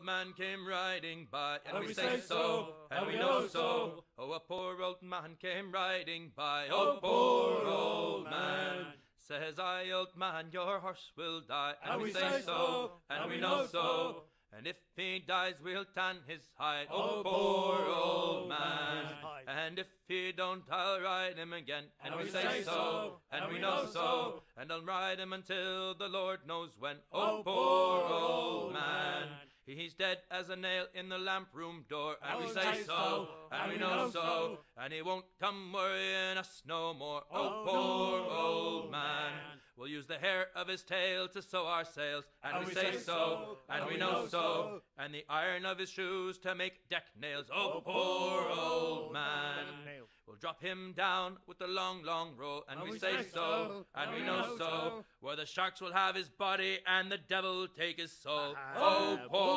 man came riding by, and we say so, and we know so. Oh, a poor old man came riding by, oh, poor old man. Says I, old man, your horse will die, and we say so, and we know so. And if he dies, we'll tan his hide, oh, poor old man. And if he don't, I'll ride him again, and we say so, and we know so. And I'll ride him until the Lord knows when, oh, poor old man. He's dead as a nail in the lamp room door, and we say so, and we know so. And he won't come worrying us no more, oh, poor old man. We'll use the hair of his tail to sew our sails, and we say so, and we know so. And the iron of his shoes to make deck nails, oh, poor old man. We'll drop him down with the long, long roll, and we say so, and we know so. Where the sharks will have his body and the devil take his soul, oh, poor